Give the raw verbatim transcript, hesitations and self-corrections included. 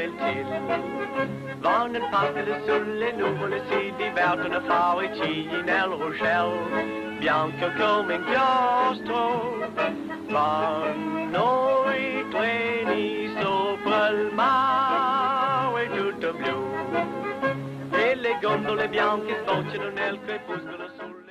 bel ciel. Vanno partire sulle nuvole, si divertono a fare cigli nel ruscello, bianco come inchiostro. Vanno i treni sopra il mare tutto blu, e le gondole bianche sfociano nel crepuscolo sul